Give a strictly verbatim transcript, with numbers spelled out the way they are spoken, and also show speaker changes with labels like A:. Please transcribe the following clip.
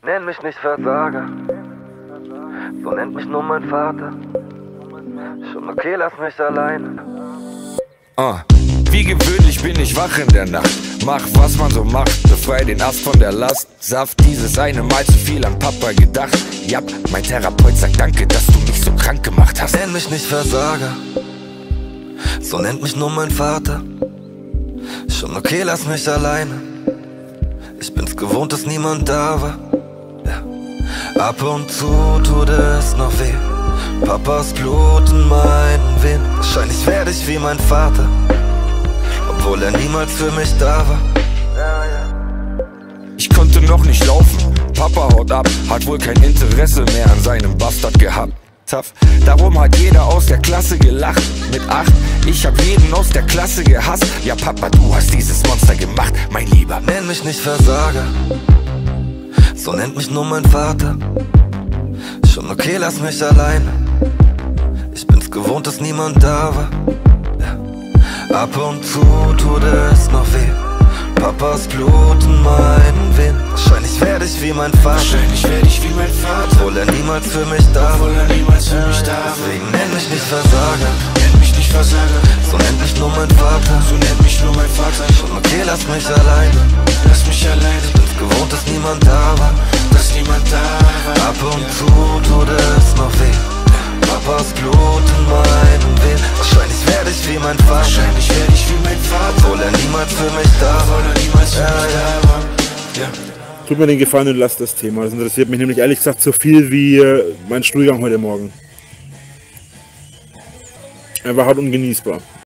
A: Nenn mich nicht Versager, so nennt mich nur mein Vater. Schon okay, lass mich alleine.
B: Ah, wie gewöhnlich bin ich wach in der Nacht. Mach, was man so macht, befrei den Ast von der Last. Saft, dieses eine Mal zu viel an Papa gedacht. Ja, mein Therapeut sagt danke, dass du mich so krank gemacht hast.
A: Nenn mich nicht Versager, so nennt mich nur mein Vater. Schon okay, lass mich alleine. Ich bin's gewohnt, dass niemand da war. Ja. Ab und zu tut es noch weh. Papas Blut in meinen Venen. Wahrscheinlich werde ich wie mein Vater, obwohl er niemals für mich da war.
B: Ich konnte noch nicht laufen, Papa haut ab. Hat wohl kein Interesse mehr an seinem Bastard gehabt. Tough. Darum hat jeder aus der Klasse gelacht. Mit acht, ich hab jeden aus der Klasse gehasst. Ja Papa, du hast dieses Monster gemacht, mein Lieber.
A: Nenn mich nicht Versager, so nennt mich nur mein Vater. Schon okay, lass mich alleine. Ich bin's gewohnt, dass niemand da war. Ja. Ab und zu tut es noch weh. Papas Blut in meinen Venen. Wahrscheinlich werde ich wie mein Vater.
B: Wahrscheinlich werde ich wie mein Vater,
A: obwohl er niemals für mich da war.
B: obwohl er niemals für mich da war.
A: Deswegen nenn mich nicht Versager,
B: Nenn mich nicht Versager,
A: so nennt mich nur mein Vater.
B: so nennt mich nur mein Vater.
A: Schon okay, lass mich alleine.
B: Lass mich alleine,
A: Bin's gewohnt, dass niemand da war.
B: dass niemand da war.
A: Ab und zu tut es noch weh. Papas Blut in meinen Venen. Wahrscheinlich werde ich wie mein Vater,
B: Wahrscheinlich werde ich wie mein Vater,
A: obwohl er niemals für mich da war.
B: obwohl er niemals für
A: Ja,
B: mich
A: ja.
B: da war. Ja.
C: Tut mir den Gefallen und lasst das Thema. Das interessiert mich nämlich ehrlich gesagt so viel wie äh, mein Stuhlgang heute Morgen. Er war hart ungenießbar.